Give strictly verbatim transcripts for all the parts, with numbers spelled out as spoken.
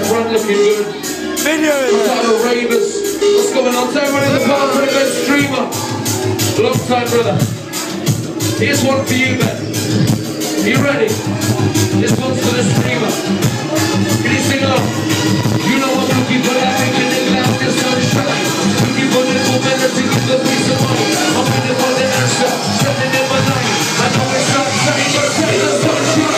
front looking good. Video in What's up, the ravers? What's going on? Tell everyone in the park, Ravers streamer. Long time, brother. Here's one for you, man. Are you ready? This one's for the streamer. Can you sing along? You know I'm looking for that making it loud, the sunshine. Looking for little melody with the peace of mind. I'm waiting for the answer, standing in my line. I know it's not time, but take the sunshine.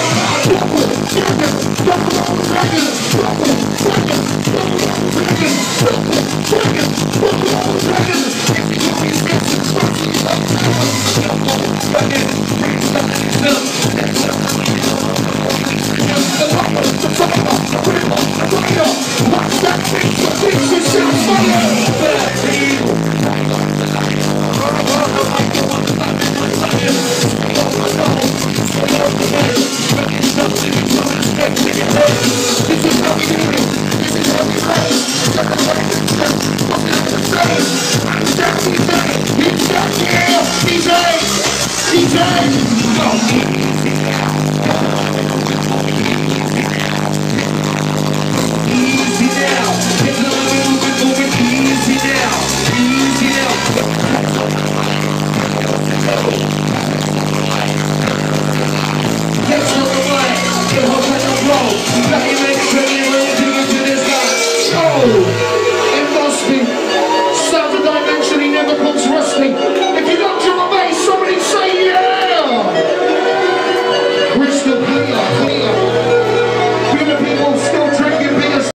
D J!